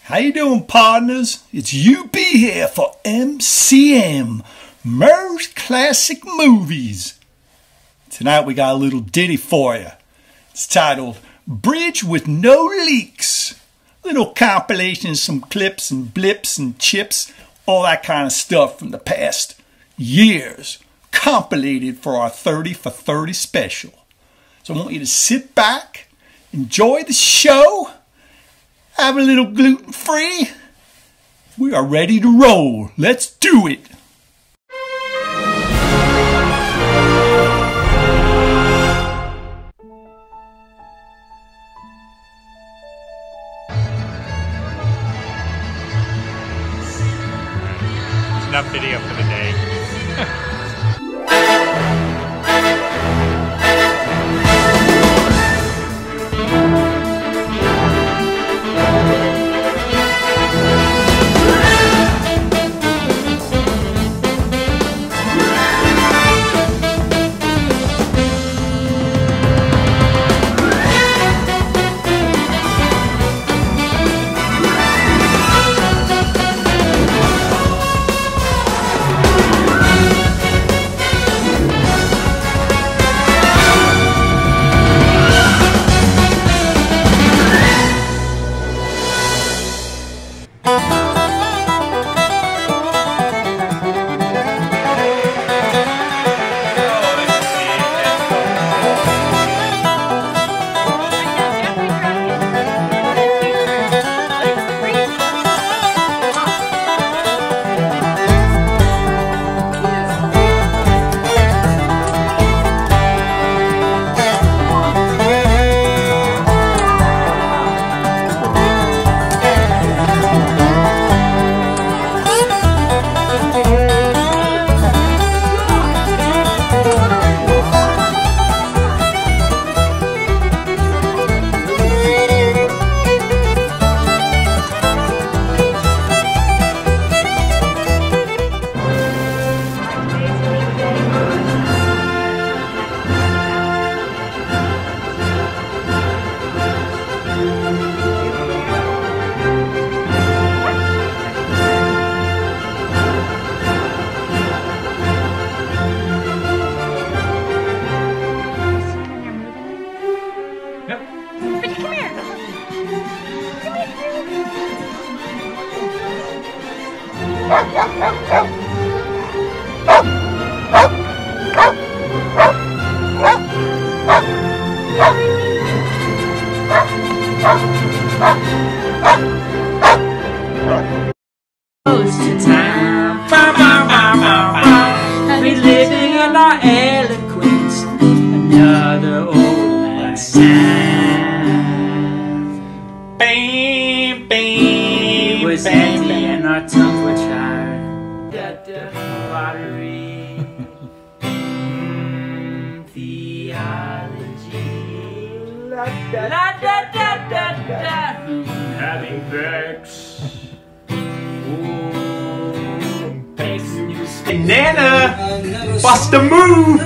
How you doing, partners? It's UB here for MCM Merz Classic Movies. Tonight we got a little ditty for you. It's titled Bridge with No Leaks. Little compilation of some clips and blips and chips, all that kind of stuff from the past years, compilated for our 30 for 30 special. So I want you to sit back, enjoy the show, have a little gluten-free. We are ready to roll. Let's do it. Enough video for the day. We living in our eloquence, another old man sang. Bam, bam, It was bam, empty bam. and our tongues were tired. Lottery, theology, la da da da da da. Having vex. Nana, bust a move.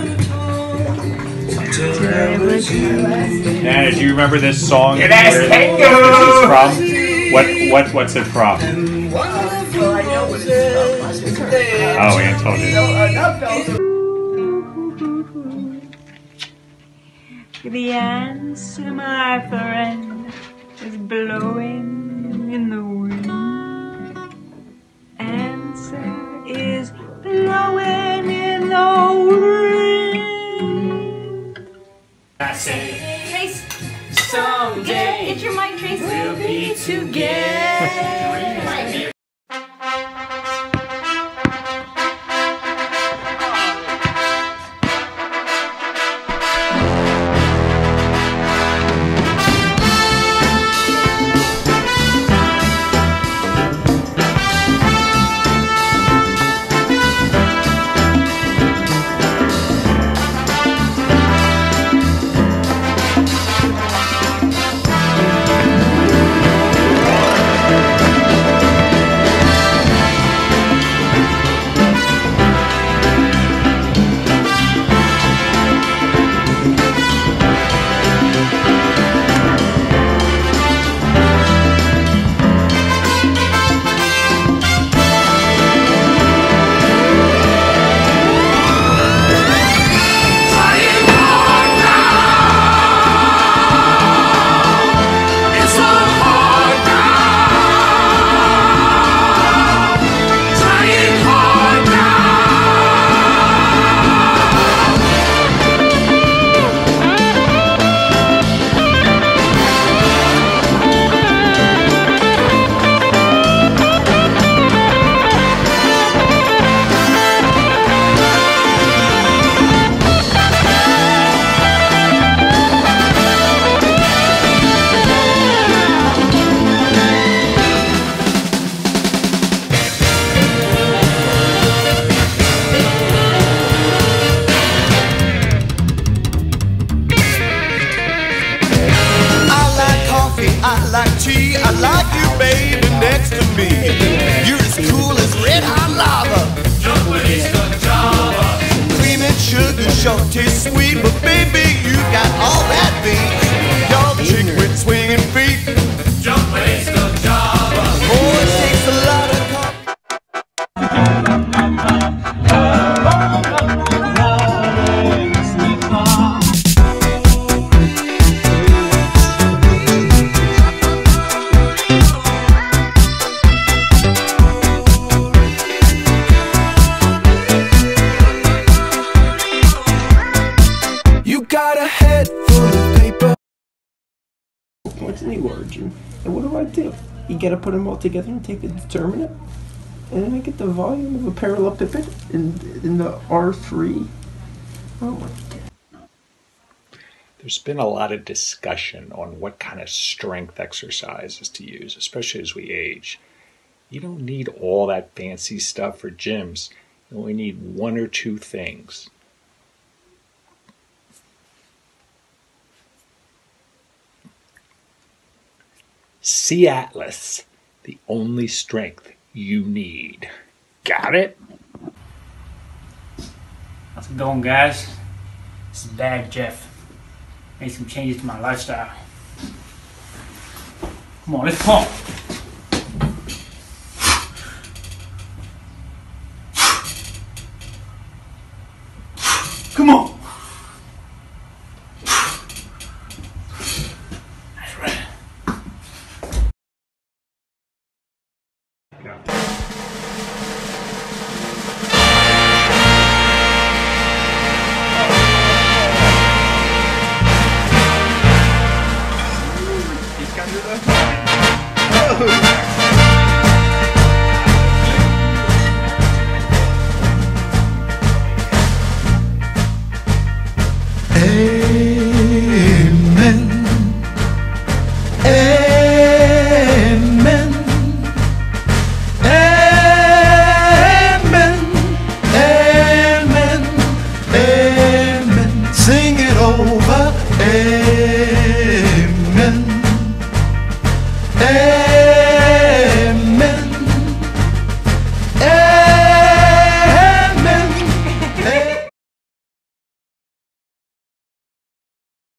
Nana, do you remember this song? It has tango. What's it from? Oh, Aunt told you. The answer, my friend, is blowing in the wind. Answer is blowing in the wind. I say, Trace, someday get your mic, Trace. we'll be together. gym. And what do? You gotta put them all together and take a determinant. And then I get the volume of a parallelepiped in the R3. Oh my God. There's been a lot of discussion on what kind of strength exercises to use, especially as we age. You don't need all that fancy stuff for gyms. You only need one or two things. See Atlas, the only strength you need. Got it? How's it going, guys? This is Bad Jeff. Made some changes to my lifestyle. Come on, let's pump. Come on. That's right. Yeah.